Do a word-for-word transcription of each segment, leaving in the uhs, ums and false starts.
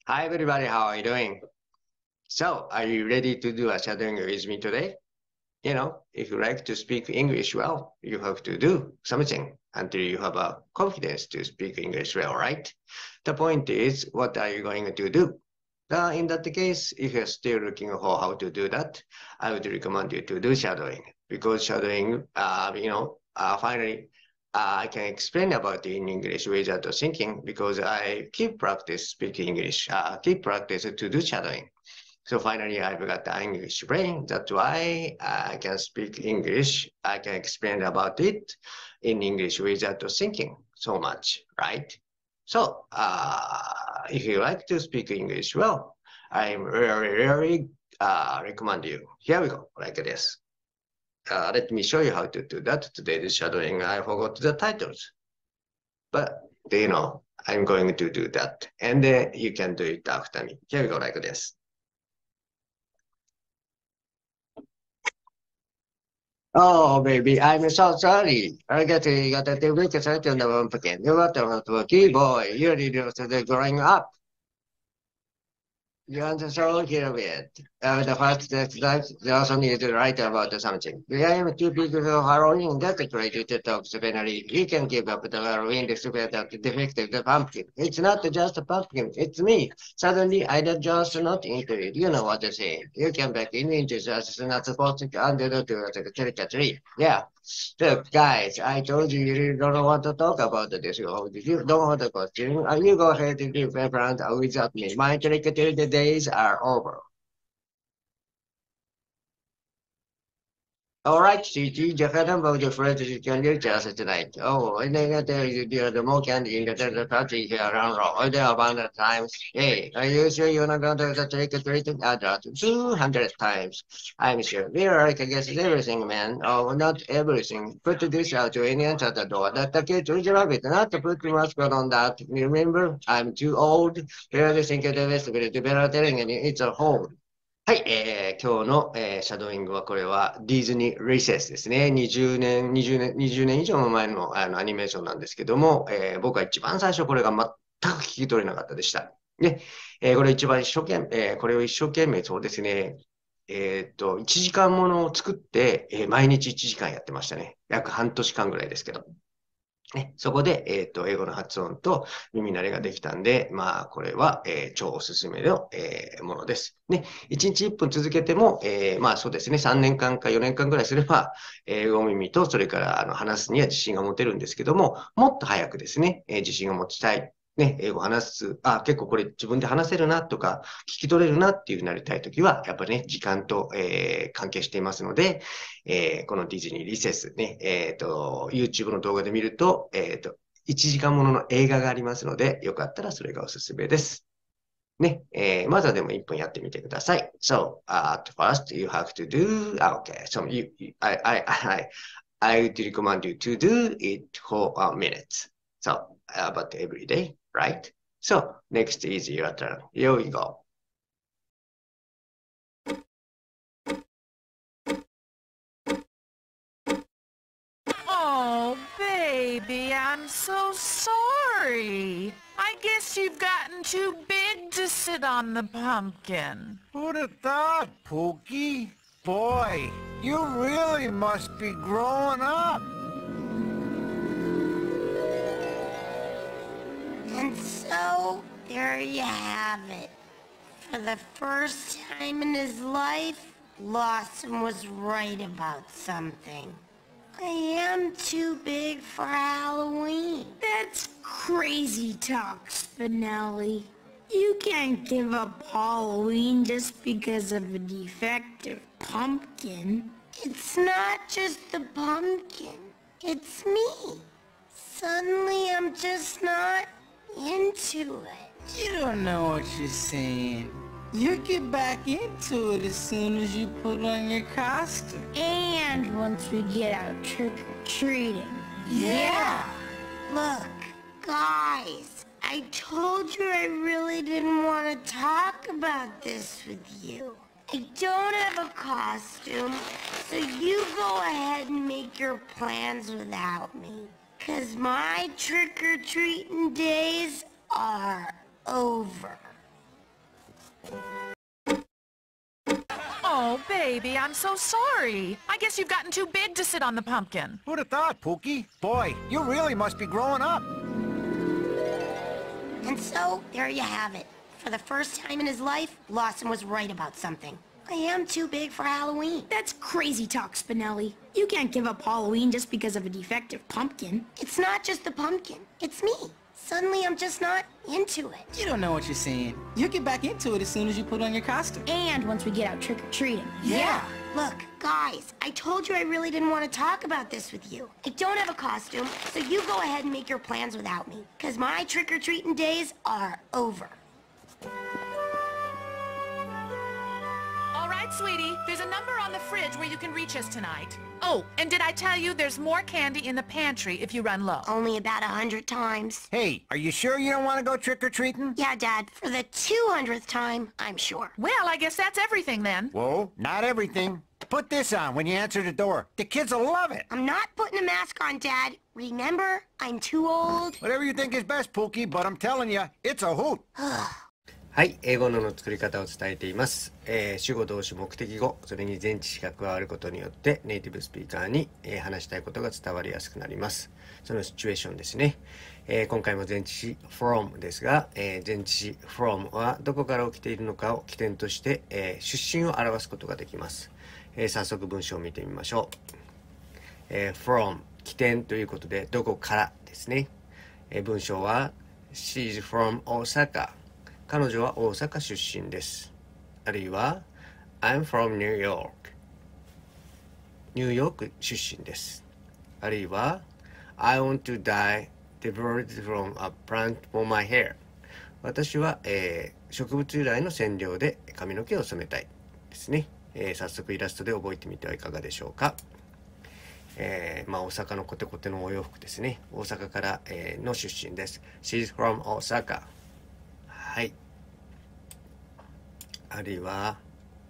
Hi, everybody. How are you doing? So, are you ready to do a shadowing with me today? You know, if you like to speak English well, you have to do something until you have a confidence to speak English well, right? The point is, what are you going to do? Uh, in that case, if you're still looking for how to do that, I would recommend you to do shadowing because shadowing, uh, you know, uh, finally, uh, I can explain about it in English without thinking because I keep practice speaking English, uh, keep practice to do shadowing. So finally, I've got the English brain. That's why I can speak English. I can explain about it in English without thinking so much, right? So uh, if you like to speak English well, I'm really, really uh, recommend you. Here we go, like this. Uh, let me show you how to do that. Today's shadowing, I forgot the titles, but you know, I'm going to do that. And then you can do it after me. Here we go, like this. Oh, baby, I'm so sorry. I got to got to make a certain of again. You got to key boy. You need to growing up. You want to show here with uh, the first that they also need to write about something. I am too big for Halloween decorated to talk severely. He can give up the Halloween display that defective the pumpkin. It's not just a pumpkin, it's me. Suddenly I just not into it. You know what I'm saying. You can back in into just not supposed to under the trick or tree. Yeah. Look, guys, I told you you don't want to talk about this. You you don't want to question. Uh, You go ahead and give reference without me. My trick till the days are over. All right, C G, the venom of the friend is can you just tonight. Oh, and then there is the the more candy in the the country here around all the amount of times. Hey, are you sure you're not going to take a treat address two hundred times? I'm sure. There, I can guess everything, man. Oh, not everything. Put this out to any answer the door. That the kid to rabbit, not to put too much good on that. Remember, I'm too old. Barely think of the rest of it. Better telling you, it's a hole. はい、えー今日の、えーシャドーイングはこれはディズニーリセスですね。にじゅうねん、にじゅうねん、にじゅうねん以上も前の、あのアニメーションなんですけども、えー僕は一番最初これが全く聞き取れなかったでした。で、えーこれ一番一生懸命、えーこれを一生懸命そうですね、えーっと、いちじかんものを作って、えー毎日いちじかんやってましたね。約半年間ぐらいですけど。ね、そこで、えっと、英語の発音と耳慣れができたんで、まあ、これは、えー超おすすめの、えーものです。ね、いちにちいっぷん続けても、えーまあそうですね、さんねんかんかよねんかんぐらいすれば、英語耳と、それからあの話すには自信が持てるんですけども、もっと早くですね、えー自信を持ちたい。ね、英語話す、あ、結構これ自分で話せるなとか、聞き取れるなっていうふうになりたいときは、やっぱりね、時間と、えー関係していますので、えーこのディズニーリセスね、えっと、YouTube の動画で見ると、えっと、いちじかんものの映画がありますので、よかったらそれがおすすめです。ね、えーまずはでもいっぷんやってみてください。So, uh, at first you have to do, ah, okay, so you, you- I, I, I, I would recommend you to do it for a minute. So, about every day, right? So, next is your turn. Here we go. Oh, baby, I'm so sorry. I guess you've gotten too big to sit on the pumpkin. Who'd have thought, Pookie? Boy, you really must be growing up. And so, there you have it. For the first time in his life, Lawson was right about something. I am too big for Halloween. That's crazy talk, Spinelli. You can't give up Halloween just because of a defective pumpkin. It's not just the pumpkin. It's me. Suddenly, I'm just not into it. You don't know what you're saying. You'll get back into it as soon as you put on your costume. And once we get out trick-or-treating. Yeah. Look, guys, I told you I really didn't want to talk about this with you. I don't have a costume, so you go ahead and make your plans without me. 'Cause my trick-or-treating days are over. Oh, baby, I'm so sorry. I guess you've gotten too big to sit on the pumpkin. Who'd have thought, Pookie? Boy, you really must be growing up. And so, there you have it. For the first time in his life, Lawson was right about something. I am too big for Halloween. That's crazy talk, Spinelli. You can't give up Halloween just because of a defective pumpkin. It's not just the pumpkin. It's me. Suddenly, I'm just not into it. You don't know what you're saying. You'll get back into it as soon as you put on your costume. And once we get out trick-or-treating. Yeah. Look, guys, I told you I really didn't want to talk about this with you. I don't have a costume, so you go ahead and make your plans without me. Because my trick-or-treating days are over. All right, sweetie, there's a number on the fridge where you can reach us tonight. Oh, and did I tell you there's more candy in the pantry if you run low? Only about a hundred times. Hey, are you sure you don't want to go trick-or-treating? Yeah, Dad, for the two hundredth time, I'm sure. Well, I guess that's everything then. Whoa, not everything. Put this on when you answer the door. The kids will love it. I'm not putting a mask on, Dad. Remember, I'm too old. Whatever you think is best, Pookie, but I'm telling you, it's a hoot. はい、英語のの作り方を伝えています。えー、主語、動詞、目的語、それに前置詞が加わることによってネイティブスピーカーに、えー、話したいことが伝わりやすくなります。そのシチュエーションですね。えー、今回も前置詞 from ですが、えー、前置詞 from はどこから起きているのかを起点として、えー、出身を表すことができます。えー、早速文章を見てみましょう。えー、from 起点ということでどこからですね。えー、文章は She's from Osaka。彼女は大阪出身です。あるいは I'm from New York。ニューヨーク出身です。あるいは I want to dye the bird from a plant for my hair。私は、えー、植物由来の染料で髪の毛を染めたいですね。えー、早速イラストで覚えてみてはいかがでしょうか。えー、まあ大阪のコテコテのお洋服ですね。大阪から、えー、の出身です。She's from Osaka。はい。あるいは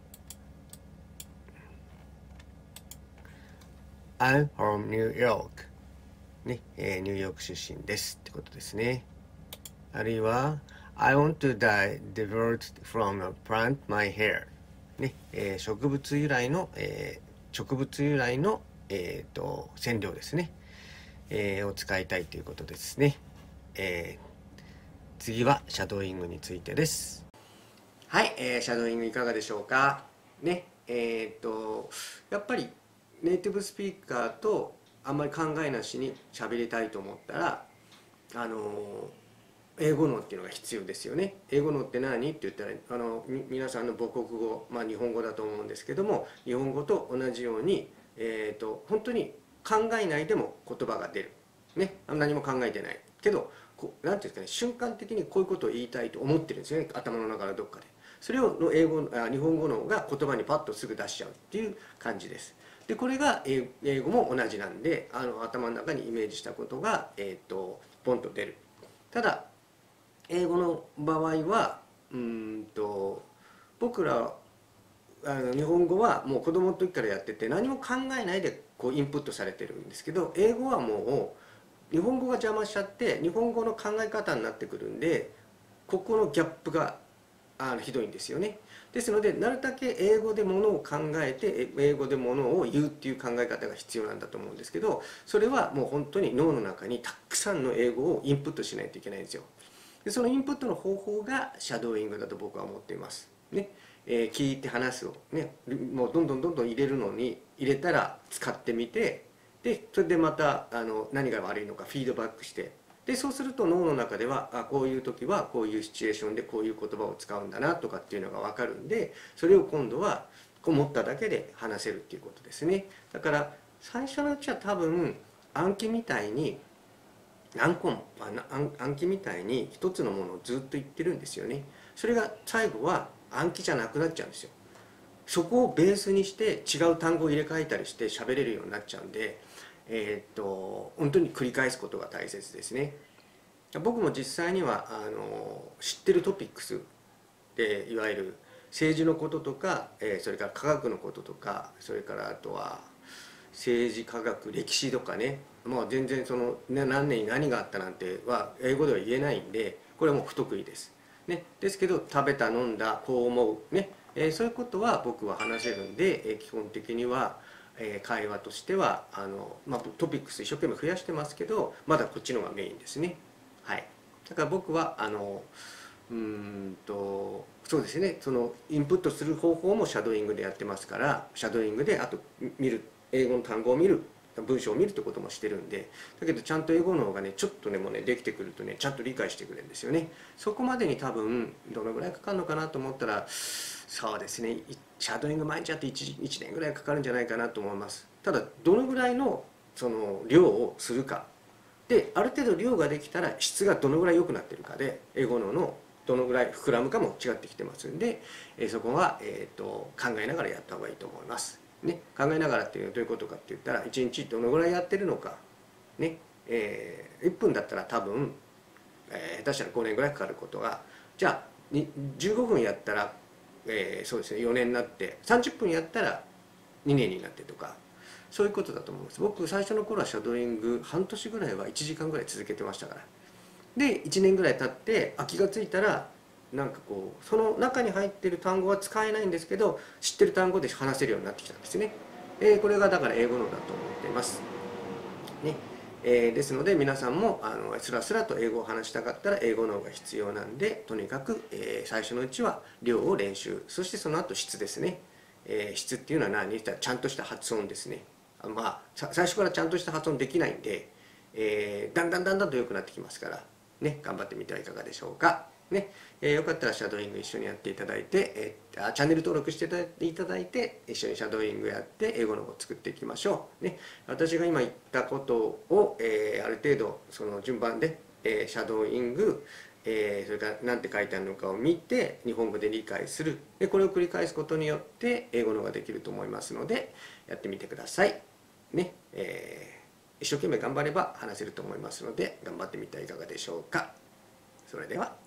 I'm from New York ね、えー、ニューヨーク出身ですってことですね。あるいは I want to dye the bird from a plant my hair ね、えー、植物由来の、えー、植物由来の、えー、と染料ですね、えー、を使いたいということですね。えー次はシャドーイングについてです。はい、えー、シャドーイングいかがでしょうか。ね、えー、っとやっぱりネイティブスピーカーとあんまり考えなしに喋りたいと思ったら、あの英語脳っていうのが必要ですよね。英語脳って何って言ったら、あの皆さんの母国語、まあ日本語だと思うんですけども、日本語と同じように、えー、っと本当に考えないでも言葉が出る。ね、何も考えてないけど。こうなんていうんですかね、瞬間的にこういうことを言いたいと思ってるんですよね、頭の中のどっかで。それをの英語あ日本語のが言葉にパッとすぐ出しちゃうっていう感じです。でこれが英語も同じなんで、あの頭の中にイメージしたことが、えー、とポンと出る。ただ英語の場合はうんと僕らあの日本語はもう子供の時からやってて何も考えないでこうインプットされてるんですけど、英語はもう日本語が邪魔しちゃって日本語の考え方になってくるんで、ここのギャップがあのひどいんですよね。ですのでなるだけ英語でものを考えて英語でものを言うっていう考え方が必要なんだと思うんですけど、それはもう本当に脳の中にたくさんの英語をインプットしないといけないんですよ。でそのインプットの方法がシャドーイングだと僕は思っています。ねえー、聞いて話すをね、もうどんどんどんどん入れるのに入れたら使ってみて、でそれでまたあの何が悪いのかフィードバックして、でそうすると脳の中ではあこういう時はこういうシチュエーションでこういう言葉を使うんだなとかっていうのが分かるんで、それを今度はこう持っただけで話せるっていうことですね。だから最初のうちは多分暗記みたいに何個も暗記みたいに一つのものをずっと言ってるんですよね。それが最後は暗記じゃなくなっちゃうんですよ。そこをベースにして違う単語を入れ替えたりして喋れるようになっちゃうんで、えー、っと本当に繰り返すことが大切ですね。僕も実際にはあの知ってるトピックスでいわゆる政治のこととか、えー、それから科学のこととか、それからあとは政治科学歴史とかね、もう全然その何年に何があったなんては英語では言えないんで、これはもう不得意です。ね、ですけど食べた飲んだこう思うね、 えー、そういうことは僕は話せるんで、えー、基本的には、えー、会話としてはあの、まあ、トピックス一生懸命増やしてますけど、まだこっちの方がメインですね。はい、だから僕はあのうーんとそうですね、そのインプットする方法もシャドーイングでやってますから、シャドーイングであと見る、英語の単語を見る、文章を見るってこともしてるんで、だけどちゃんと英語の方がねちょっとでもねできてくるとねちゃんと理解してくれるんですよね。そこまでに多分どのぐらいかかるのかなと思ったら、そうですね、シャドーイング毎日やって 1, 1年ぐらいかかるんじゃないかなと思います。ただどのぐらいのその量をするかで、ある程度量ができたら質がどのぐらい良くなってるかで英語ののどのぐらい膨らむかも違ってきてますんで、えそこは、えー、と考えながらやった方がいいと思います。ね、考えながらっていうのはどういうことかって言ったら、いちにちどのぐらいやってるのか、ねえー、いっぷんだったら多分、えー、下手したらごねんぐらいかかることが、じゃあじゅうごふんやったら、えー、そうですねよねんになって、さんじゅっぷんやったらにねんになってとか、そういうことだと思います。僕最初の頃はシャドーイング半年ぐらいはいちじかんぐらい続けてましたから。でいちねんぐらい経ってあ気がついたら、なんかこうその中に入ってる単語は使えないんですけど、知ってる単語で話せるようになってきたんですね。えー、これがだから英語のだと思っています。ねえー、ですので皆さんもあのスラスラと英語を話したかったら英語の方が必要なんで、とにかく、えー、最初のうちは量を練習、そしてその後質ですね。えー、質っていうのは何にしたらちゃんとした発音ですね。あまあ最初からちゃんとした発音できないんで、えー、だんだんだんだんと良くなってきますから。ね、頑張ってみてはいかがでしょうか。ねえー、よかったらシャドーイング一緒にやっていただいて、えー、チャンネル登録していただいて一緒にシャドーイングやって英語の方を作っていきましょう。ね、私が今言ったことを、えー、ある程度その順番で、えー、シャドーイング、えー、それから何て書いてあるのかを見て日本語で理解する。でこれを繰り返すことによって英語の方ができると思いますのでやってみてください。ねえー一生懸命頑張れば話せると思いますので、頑張ってみてはいかがでしょうか。それでは。